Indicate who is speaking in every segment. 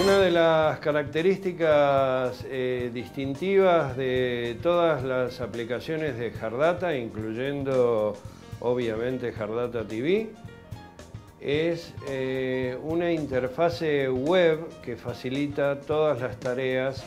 Speaker 1: Una de las características distintivas de todas las aplicaciones de Hardata, incluyendo obviamente Hardata TV, es una interfase web que facilita todas las tareas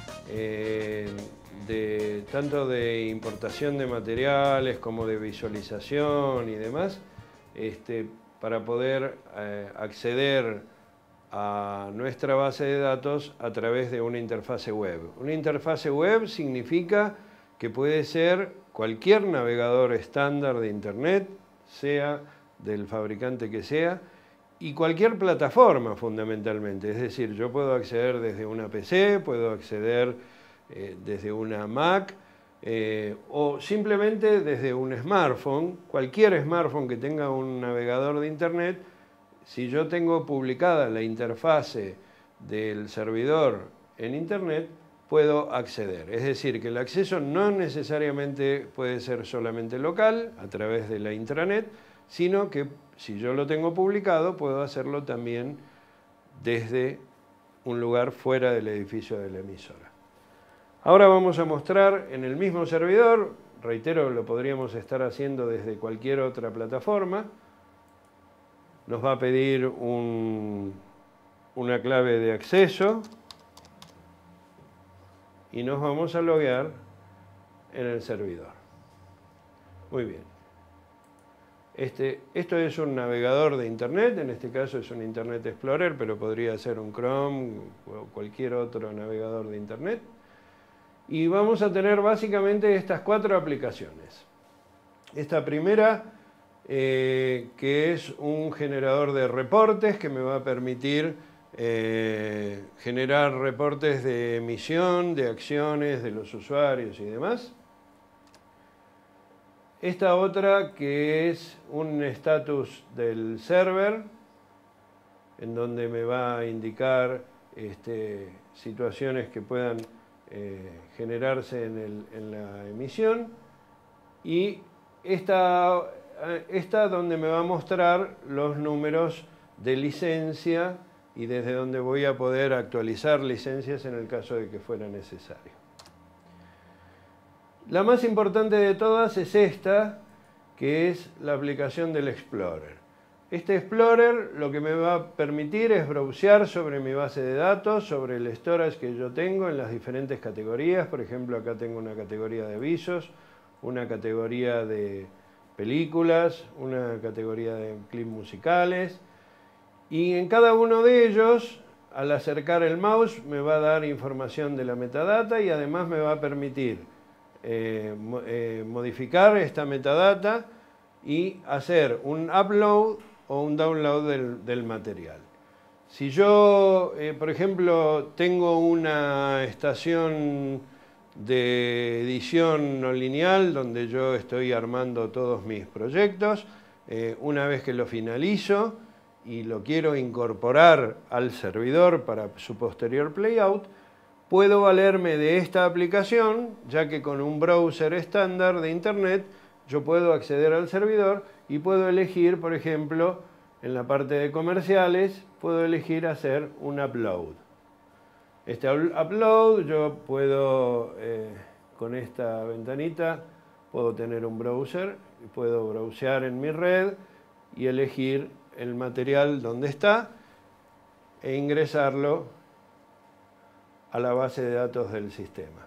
Speaker 1: tanto de importación de materiales como de visualización y demás, para poder acceder a nuestra base de datos a través de una interfase web. Una interfase web significa que puede ser cualquier navegador estándar de Internet, sea del fabricante que sea, y cualquier plataforma fundamentalmente. Es decir, yo puedo acceder desde una PC, puedo acceder desde una Mac, o simplemente desde un smartphone. Cualquier smartphone que tenga un navegador de Internet, si yo tengo publicada la interfase del servidor en Internet, puedo acceder. Es decir, que el acceso no necesariamente puede ser solamente local, a través de la intranet, sino que si yo lo tengo publicado, puedo hacerlo también desde un lugar fuera del edificio de la emisora. Ahora vamos a mostrar en el mismo servidor, reitero, lo podríamos estar haciendo desde cualquier otra plataforma. Nos va a pedir una clave de acceso y nos vamos a loguear en el servidor. Muy bien. Esto es un navegador de Internet, en este caso es un Internet Explorer, pero podría ser un Chrome o cualquier otro navegador de Internet. Y vamos a tener básicamente estas 4 aplicaciones. Esta primera, que es un generador de reportes que me va a permitir generar reportes de emisión, de acciones de los usuarios y demás. Esta otra, que es un estatus del server, en donde me va a indicar situaciones que puedan generarse en la emisión. Y esta donde me va a mostrar los números de licencia y desde donde voy a poder actualizar licencias en el caso de que fuera necesario. La más importante de todas es esta, que es la aplicación del Explorer. Este Explorer lo que me va a permitir es browsear sobre mi base de datos, sobre el storage que yo tengo en las diferentes categorías. Por ejemplo, acá tengo una categoría de avisos, una categoría de películas, una categoría de clips musicales, y en cada uno de ellos, al acercar el mouse, me va a dar información de la metadata y además me va a permitir modificar esta metadata y hacer un upload o un download del material. Si yo, por ejemplo, tengo una estación de edición no lineal donde yo estoy armando todos mis proyectos, una vez que lo finalizo y lo quiero incorporar al servidor para su posterior playout, puedo valerme de esta aplicación, ya que con un browser estándar de Internet yo puedo acceder al servidor y puedo elegir, por ejemplo, en la parte de comerciales, puedo elegir hacer un upload. Este upload yo puedo, con esta ventanita, puedo tener un browser, y puedo browsear en mi red y elegir el material donde está e ingresarlo a la base de datos del sistema.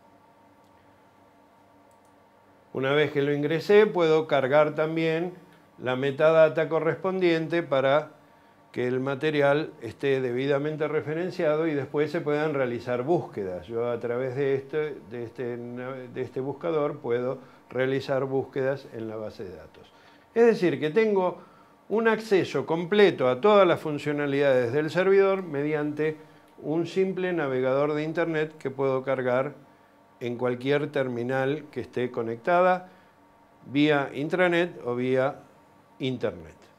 Speaker 1: Una vez que lo ingresé, puedo cargar también la metadata correspondiente para que el material esté debidamente referenciado y después se puedan realizar búsquedas. Yo a través de este buscador puedo realizar búsquedas en la base de datos. Es decir, que tengo un acceso completo a todas las funcionalidades del servidor mediante un simple navegador de Internet que puedo cargar en cualquier terminal que esté conectada vía intranet o vía Internet.